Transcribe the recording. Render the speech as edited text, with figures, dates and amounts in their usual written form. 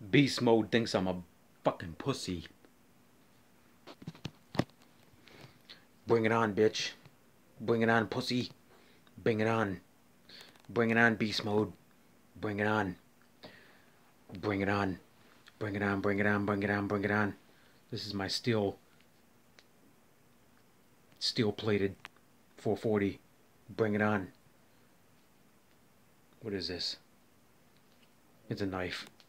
Beast mode thinks I'm a fucking pussy. Bring it on, bitch. Bring it on, pussy. Bring it on. Bring it on, beast mode. Bring it on. Bring it on. Bring it on, bring it on, bring it on, bring it on. This is my steel plated 440. Bring it on. What is this? It's a knife.